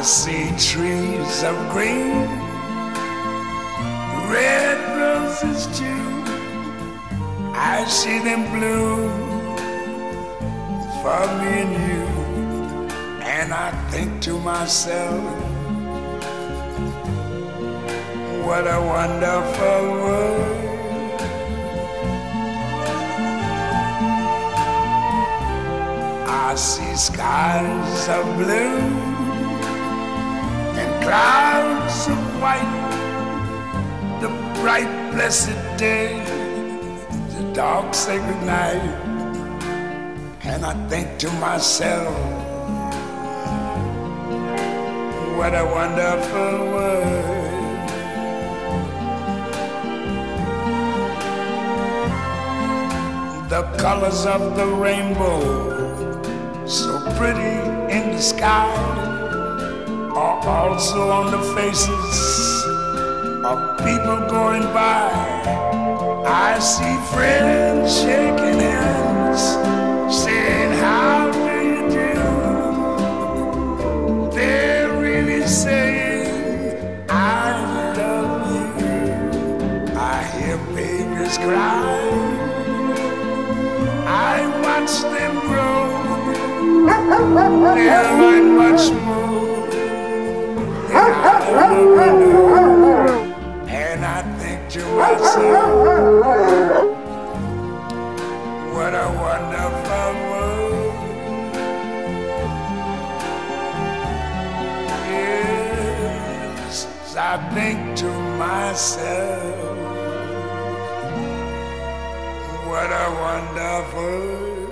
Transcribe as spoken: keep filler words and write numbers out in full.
see trees of green, red roses too. I see them bloom for me and you. And I think to myself, what a wonderful world. I see skies of blue and clouds of white, the bright blessed day, the dark sacred night. And I think to myself, what a wonderful world. The colors of the rainbow, so pretty in the sky, are also on the faces of people going by. I see friends shaking hands, saying, how do you do? They're really saying, I love you. I hear babies cry, I watch them grow. They'll learn much more than I ever knew. And I think to myself, what a wonderful world. Yes, I think to myself, what a wonderful world.